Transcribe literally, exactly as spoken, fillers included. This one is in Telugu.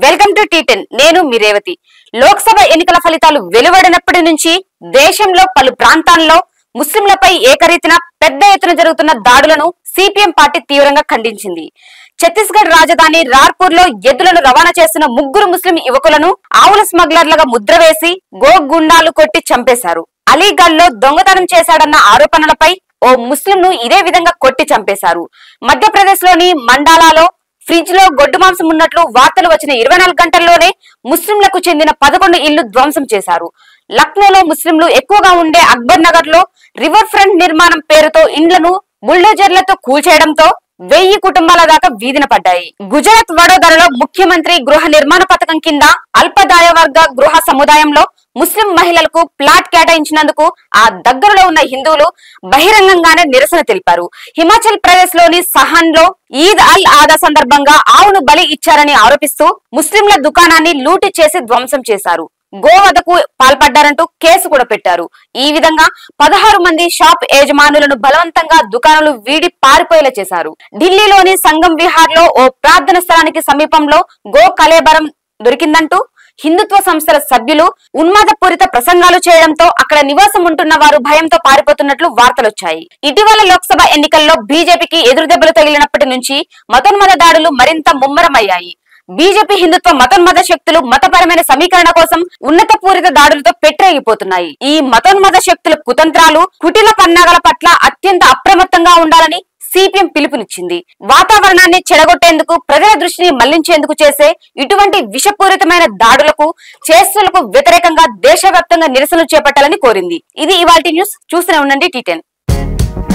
Welcome to tea ten. నేను మీ రేవతి. లోక్సభ ఎన్నికల ఫలితాలు వెలువడినప్పటి నుంచి దేశంలో పలు ప్రాంతాల్లో ముస్లింలపై ఏకరీతిన పెద్ద ఎత్తున జరుగుతున్న దాడులను సిపిఎం పార్టీ తీవ్రంగా ఖండించింది. ఛత్తీస్గఢ్ రాజధాని రార్పూర్ లో ఎద్దులను రవాణా చేస్తున్న ముగ్గురు ముస్లిం యువకులను ఆవుల స్మగ్లర్లుగా ముద్ర వేసి గో గుండాలు కొట్టి చంపేశారు. అలీగఢ్ లో దొంగతనం చేశాడన్న ఆరోపణలపై ఓ ముస్లిం ను ఇదే విధంగా కొట్టి చంపేశారు. మధ్యప్రదేశ్ లోని మండాలాలో ఫ్రిడ్జ్ లో గొడ్డు మాంసం ఉన్నట్లు వార్తలు వచ్చిన ఇరవై నాలుగు గంటల్లోనే ముస్లింలకు చెందిన పదకొండు ఇళ్లు ధ్వంసం చేశారు. లక్నోలో ముస్లింలు ఎక్కువగా ఉండే అక్బర్ నగర్ లో రివర్ ఫ్రంట్ నిర్మాణం పేరుతో ఇండ్లను బుల్డోజర్లతో కూల్చేయడంతో వెయ్యి కుటుంబాల దాకా వీధిన పడ్డాయి. గుజరాత్ వడోదరలో ముఖ్యమంత్రి గృహ నిర్మాణ పథకం కింద అల్పదాయ వర్గ గృహ సముదాయంలో ముస్లిం మహిళలకు ప్లాట్ కేటాయించినందుకు ఆ దగ్గరలో ఉన్న హిందువులు బహిరంగంగానే నిరసన తెలిపారు. హిమాచల్ ప్రదేశ్ లోని సహన్ లో ఈద్ అల్ ఆదా సందర్భంగా ఆవును బలి ఇచ్చారని ఆరోపిస్తూ ముస్లింల దుకాణాన్ని లూటి చేసి ధ్వంసం చేశారు. గోవధకు పాల్పడ్డారంటూ కేసు కూడా పెట్టారు. ఈ విధంగా పదహారు మంది షాప్ యజమానులను బలవంతంగా దుకాణాలు వీడి పారిపోయేలా చేశారు. ఢిల్లీలోని సంగం విహార్ లో ఓ ప్రార్థన స్థలానికి సమీపంలో గో కళేబరం దొరికిందంటూ హిందుత్వ సంస్థల సభ్యులు ఉన్మాదపూరిత ప్రసంగాలు చేయడంతో అక్కడ నివాసం ఉంటున్న వారు భయంతో పారిపోతున్నట్లు వార్తలొచ్చాయి. ఇటీవల లోక్సభ ఎన్నికల్లో బీజేపీకి ఎదురుదెబ్బలు తగిలినప్పటి నుంచి మతోన్మద దాడులు మరింత ముమ్మరమయ్యాయి. బీజేపీ హిందుత్వ మతోన్మద శక్తులు మతపరమైన సమీకరణ కోసం ఉన్నత పూరిత దాడులతో పెట్టరేగిపోతున్నాయి. ఈ మతోన్మద శక్తుల కుతంత్రాలు, కుటిల పన్నాగాల పట్ల అత్యంత అప్రమత్తంగా ఉండాలని సిపిఎం పిలుపునిచ్చింది. వాతావరణాన్ని చెడగొట్టేందుకు, ప్రజల దృష్టిని మళ్లించేందుకు చేసే ఇటువంటి విషపూరితమైన దాడులకు, చేష్టలకు వ్యతిరేకంగా దేశవ్యాప్తంగా నిరసనలు చేపట్టాలని కోరింది. ఇది ఇవాల్టి న్యూస్. చూస్తూనే ఉండండి టీ టెన్.